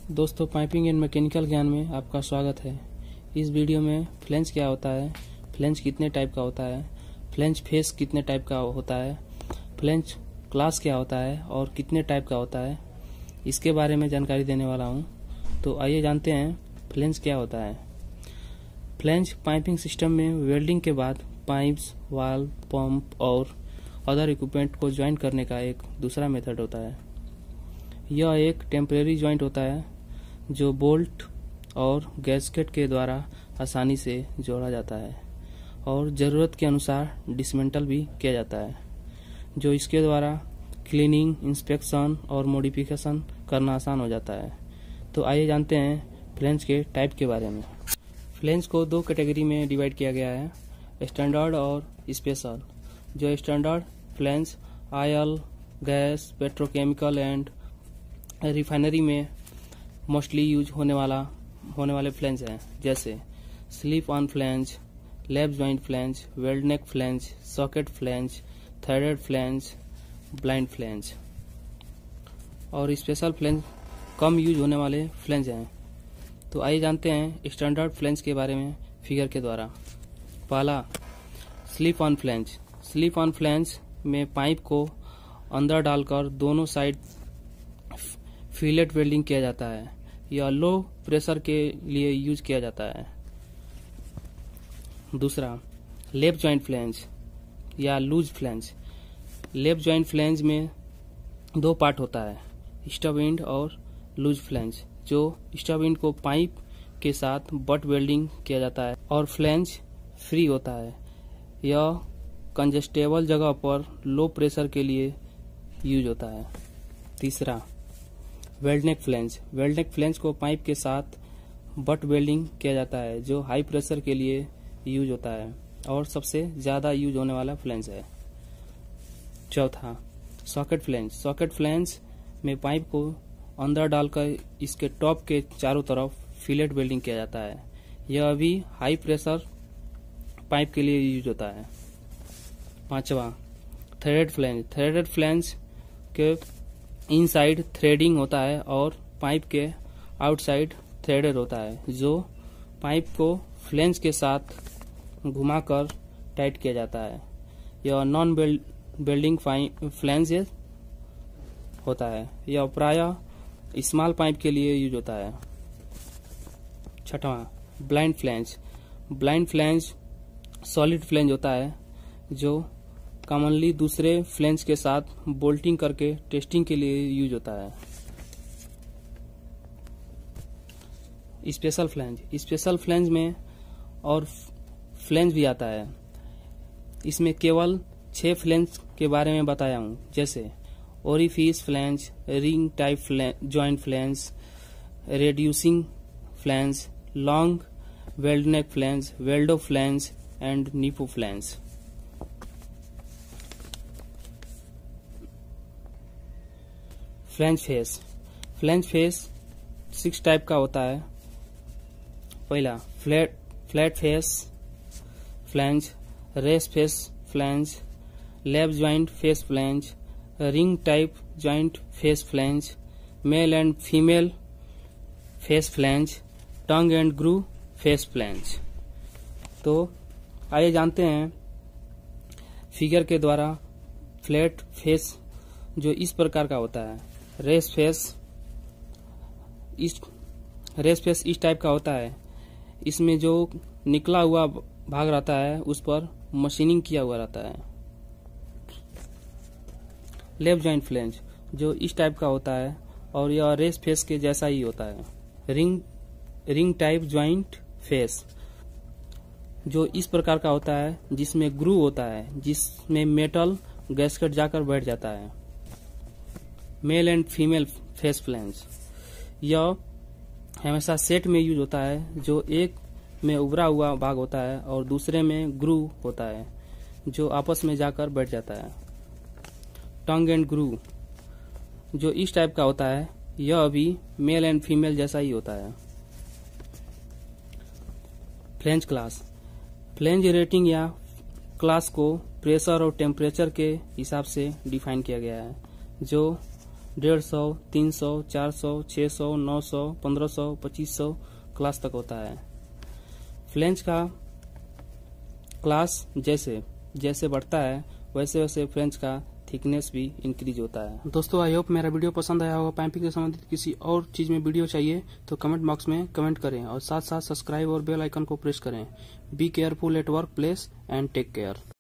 दोस्तों, piping and mechanical ज्ञान में आपका स्वागत है। इस वीडियो में फ्लेंज क्या होता है, फ्लेंज कितने टाइप का होता है, फ्लेंज फेस कितने टाइप का होता है, फ्लेंज क्लास क्या होता है और कितने टाइप का होता है, इसके बारे में जानकारी देने वाला हूं। तो आइए जानते हैं फ्लेंज क्या होता है। फ्लेंज पाइपिंग सिस्टम में वेल्डिंग के बाद पाइप्स, वाल्व, पंप और अदर इक्विपमेंट को ज्वाइन करने का एक दूसरा मेथड होता है। यह एक टेम्परेरी ज्वाइंट होता है जो बोल्ट और गैस्केट के द्वारा आसानी से जोड़ा जाता है और ज़रूरत के अनुसार डिसमेंटल भी किया जाता है, जो इसके द्वारा क्लीनिंग, इंस्पेक्शन और मॉडिफिकेशन करना आसान हो जाता है। तो आइए जानते हैं फ्लेंज के टाइप के बारे में। फ्लेंज को दो कैटेगरी में डिवाइड किया गया है, स्टैंडर्ड और स्पेशल। जो standard flange oil, gas, petrochemical and refinery में मोस्टली यूज होने वाले फ्लेंज हैं, जैसे slip on flange, lap joint flange, weld neck flange, socket flange, threaded flange, blind flange. और स्पेशल फ्लेंज कम यूज होने वाले फ्लेंज हैं। तो आइए जानते हैं स्टैंडर्ड फ्लेंज के बारे में फिगर के द्वारा। पहला, slip on flange. Slip on flange में पाइप को अंदर डालकर दोनों साइड फिलेट वेल्डिंग किया जाता है। यह लो प्रेशर के लिए यूज किया जाता है। दूसरा, लैप ज्वाइंट फ्लेंज या loose flange. Lap joint flange में दो पार्ट होता है, स्टब एंड और लूज फ्लेंज। जो स्टब एंड को पाइप के साथ बट वेल्डिंग किया जाता है और फ्लेंज फ्री होता है। यह कंजेस्टेबल जगह पर लो प्रेशर के लिए यूज होता है। तीसरा, weld neck flange. Weld neck flange को पाइप के साथ बट वेल्डिंग किया जाता है, जो हाई प्रेशर के लिए यूज होता है और सबसे ज्यादा यूज होने वाला फ्लेंज है। चौथा, सॉकेट फ्लेंज। सॉकेट फ्लेंज में पाइप को अंदर डालकर इसके टॉप के चारों तरफ फिलेट वेल्डिंग किया जाता है। यह भी हाई प्रेशर पाइप के लिए यूज होता है। पांचवा, थ्रेडेड फ्लेंज। थ्रेडेड फ्लेंज के इनसाइड थ्रेडिंग होता है और पाइप के आउटसाइड थ्रेडेड होता है, जो पाइप को फ्लेंज के साथ घुमाकर टाइट किया जाता है। यह नॉन बेल्डिंग फ्लेंज होता है। यह प्रायः स्मॉल पाइप के लिए यूज होता है। छठवां, blind flange. Blind flange solid flange होता है, जो कॉमनली दूसरे फ्लेंज के साथ बोल्टिंग करके टेस्टिंग के लिए यूज होता है। Special flange. स्पेशल फ्लेंज में और फ्लेंज भी आता है। इसमें केवल 6 फ्लेंज के बारे में बताया हूं, जैसे orifice flange, ring type joint flange, reducing flange, long weld neck flange, weldo flange and nipo flange. Flange face. Flange face 6 type का होता है। पहला, flat face flange, raised face flange, lap joint face flange, ring type joint face flange, male and female face flange, tongue and groove face flange. तो आइए जानते हैं figure के द्वारा फ्लैट फेस जो इस प्रकार का होता है। रेस फेस इस टाइप का होता है। इसमें जो निकला हुआ भाग रहता है उस पर मशीनिंग किया हुआ रहता है। लैप ज्वाइंट फ्लेंज जो इस टाइप का होता है और यह रेस फेस के जैसा ही होता है। रिंग टाइप ज्वाइंट फेस जो इस प्रकार का होता है, जिसमें ग्रू होता है, जिसमें मेटल गैस्केट जाकर बैठ जाता है। Male and female face flange यह हमेशा सेट में यूज होता है, जो एक में उभरा हुआ भाग होता है और दूसरे में ग्रू होता है, जो आपस में जाकर बैठ जाता है। टंग एंड ग्रू जो इस टाइप का होता है, यह भी मेल एंड फीमेल जैसा ही होता है। Flange class. फ्लेंज रेटिंग या क्लास को प्रेशर और टेम्परेचर के हिसाब से डिफाइन किया गया है, जो 150, 300, 400, 600, 900, 1500, 2500 क्लास तक होता है। फ्लेंज का क्लास जैसे जैसे बढ़ता है वैसे वैसे फ्लेंज का थिकनेस भी इंक्रीज होता है। दोस्तों, आई होप मेरा वीडियो पसंद आया होगा। पाइपिंग से संबंधित किसी और चीज में वीडियो चाहिए तो कमेंट बॉक्स में कमेंट करें और साथ साथ सब्सक्राइब और बेल आइकन को प्रेस करें। Be careful at work place and take care.